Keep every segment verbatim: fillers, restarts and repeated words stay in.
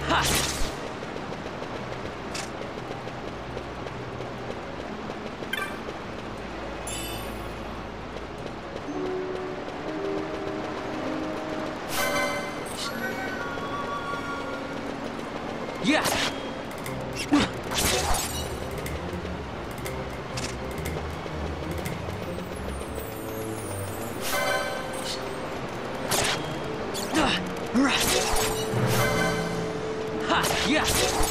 Yeah. Ha, yeah.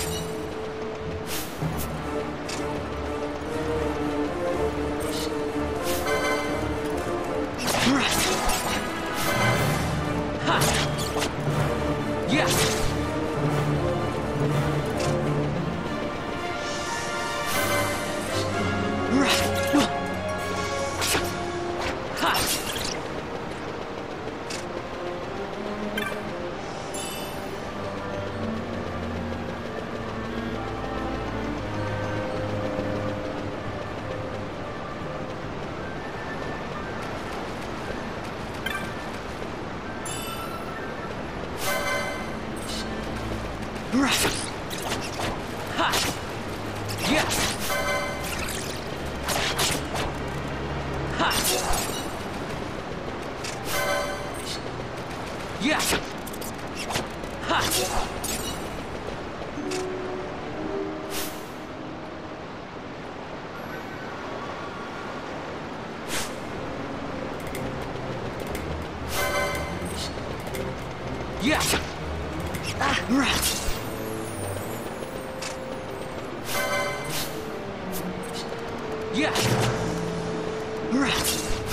Ha. Yeah. Yeah. Ha. Yeah. Ah, right. Yeah. Right.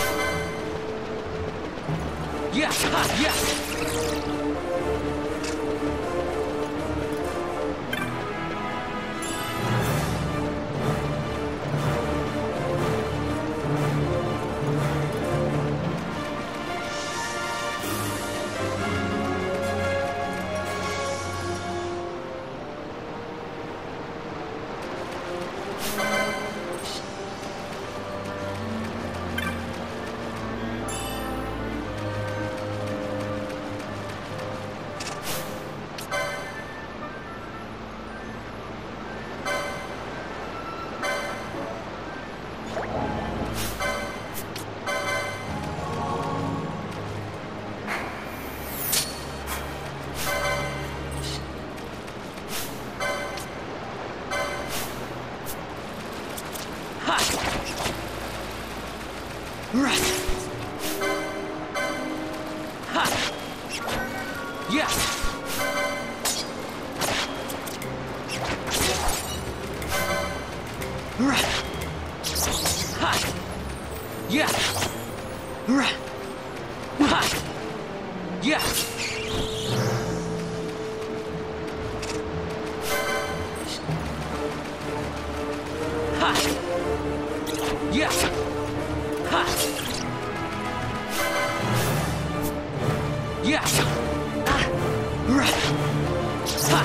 Yeah. Ha. Yeah. Right. Ha. Yeah. Right. Ha. Yeah. Right. Ha. Yeah. Ha. Yeah. Ha. Yeah. Ah. Right. Ha.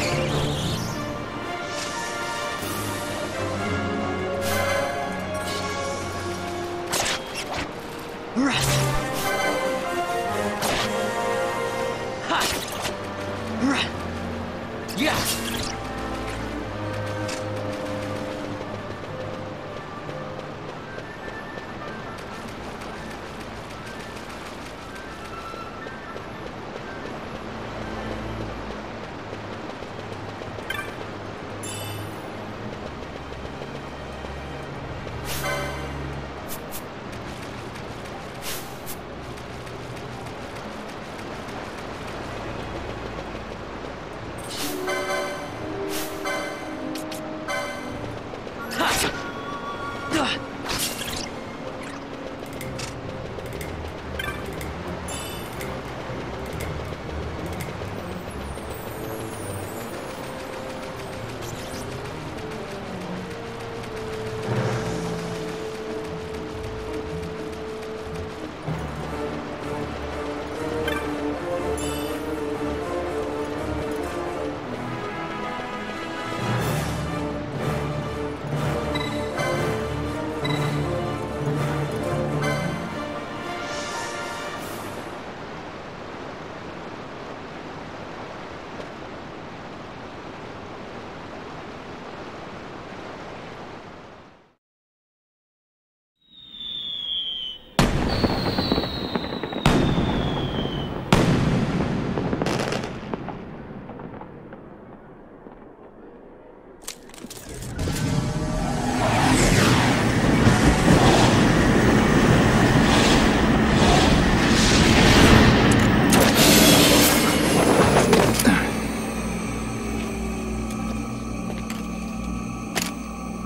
Right. Ha. Right. Yeah.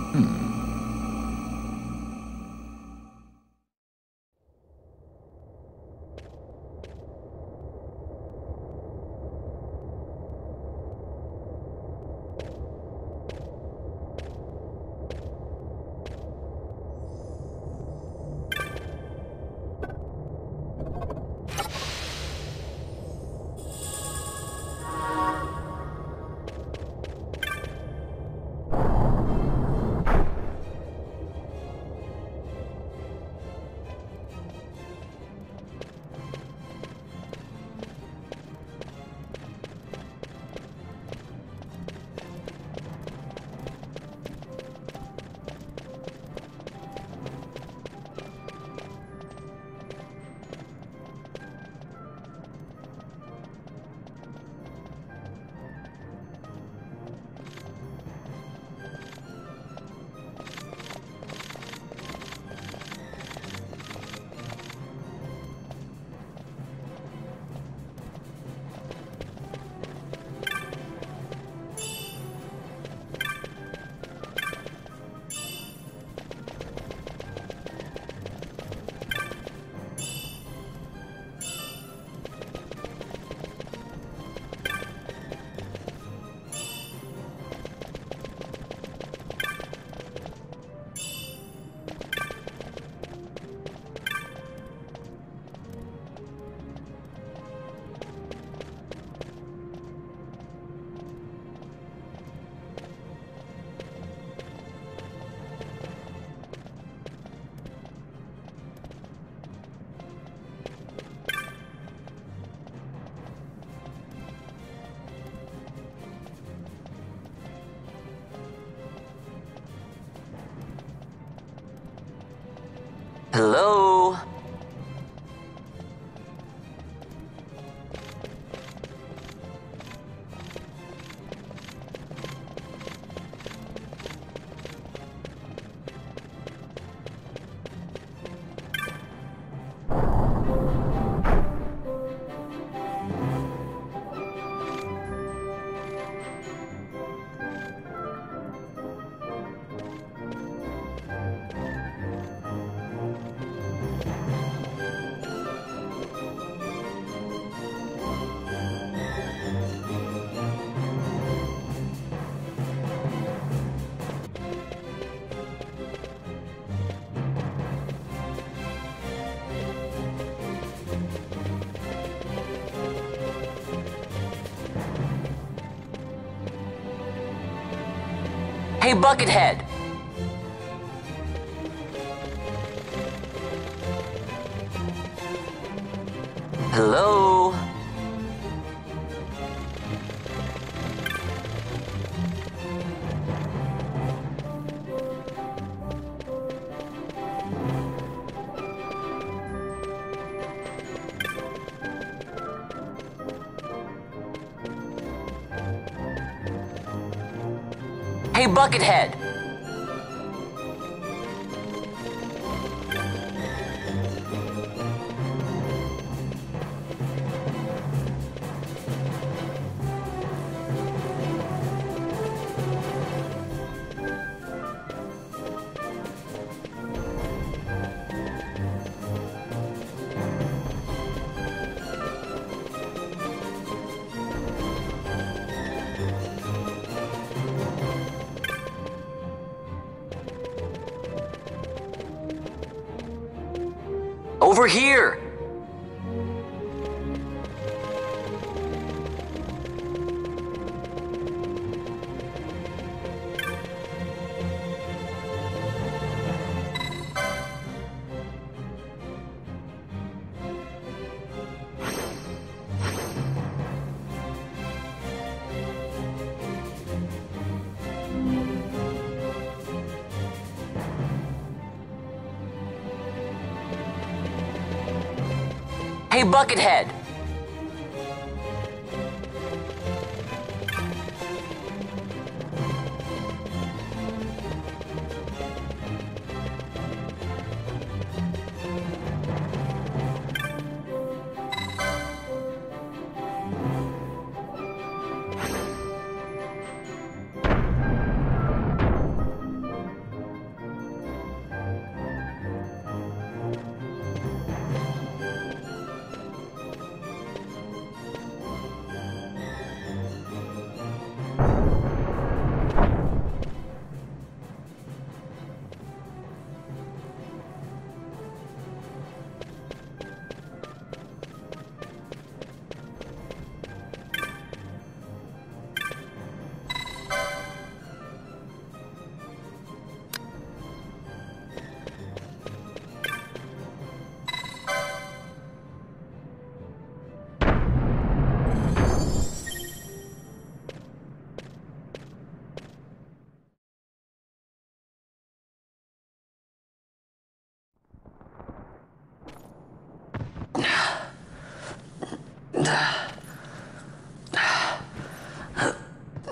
Hello? Hey, Buckethead! Hello? Hey, Buckethead! Over here! Hey, Buckethead!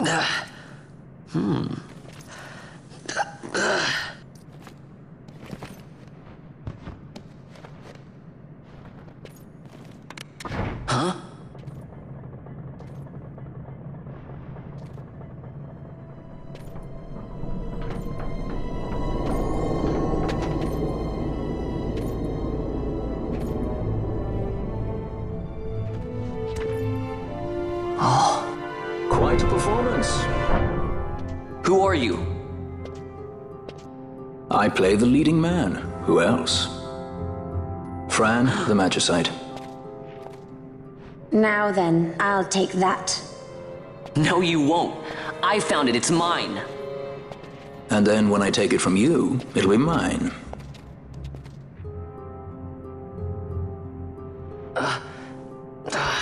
Hmm. Huh? Oh. Quite a performance. Who are you? I play the leading man. Who else? Fran, the Magicite. Now then, I'll take that. No, you won't. I found it. It's mine. And then when I take it from you, it'll be mine. Uh, uh.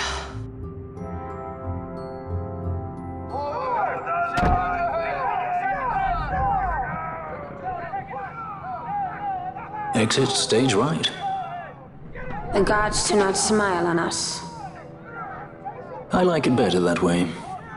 Exit stage right. The gods do not smile on us. I like it better that way.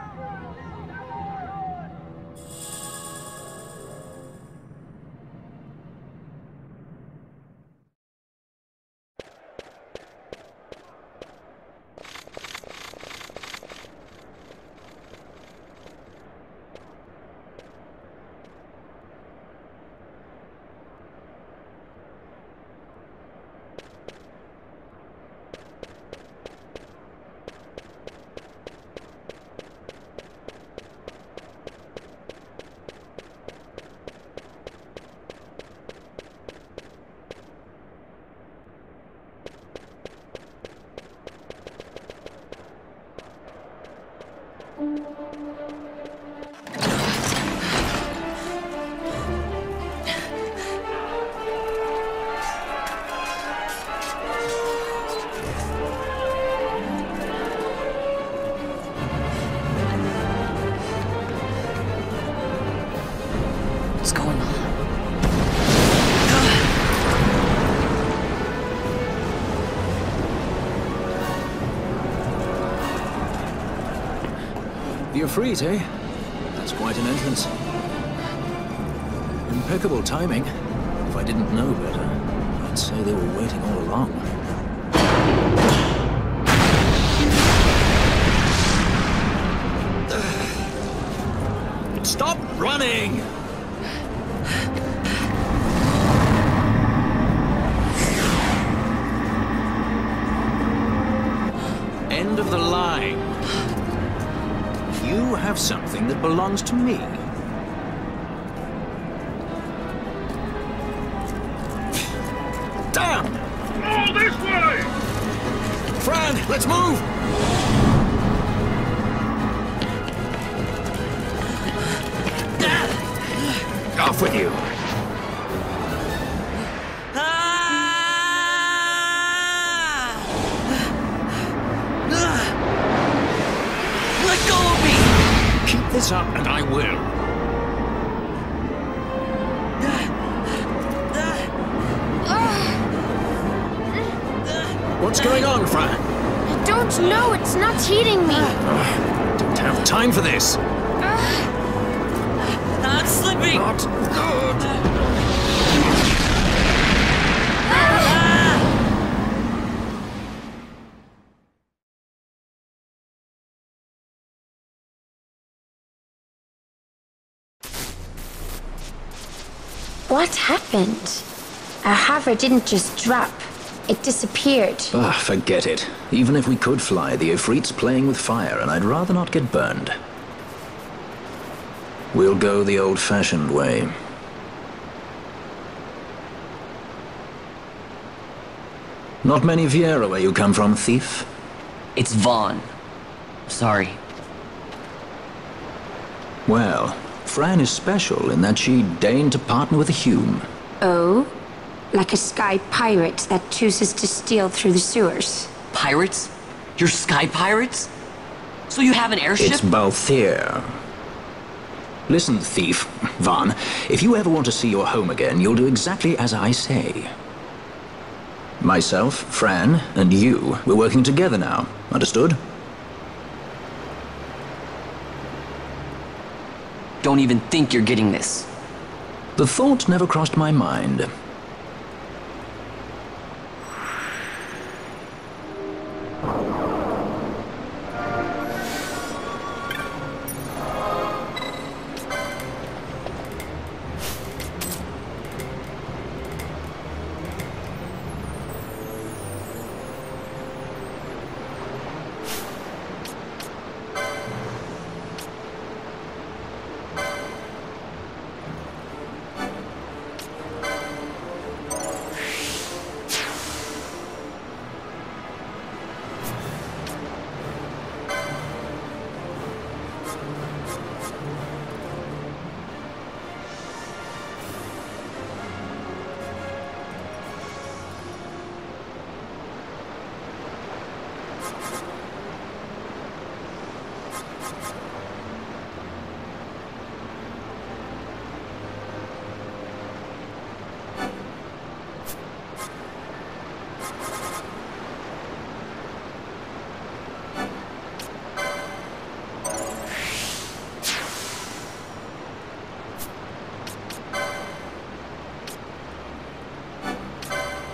What's going on? The Ifrit, eh? That's quite an entrance. Impeccable timing. If I didn't know better, I'd say they were waiting all along. Stop running! End of the line. You have something that belongs to me. Damn! All this way! Fran, let's move! Off with you! Let go of me! Keep this up and I will. What's going on, Fran? I don't know, it's not heating me. Uh, don't have time for this. Not slipping! Not good. What happened? Our hover didn't just drop. It disappeared. Ah, forget it. Even if we could fly, the Ifrit's playing with fire, and I'd rather not get burned. We'll go the old-fashioned way. Not many Viera where you come from, thief? It's Vaughn. Sorry. Well, Fran is special in that she deigned to partner with a Hume. Oh? Like a sky pirate that chooses to steal through the sewers. Pirates? You're sky pirates? So you have an airship? It's Balthier. Listen, thief, Vaughn, if you ever want to see your home again, you'll do exactly as I say. Myself, Fran, and you, we're working together now. Understood? don't even think you're getting this. The thought never crossed my mind.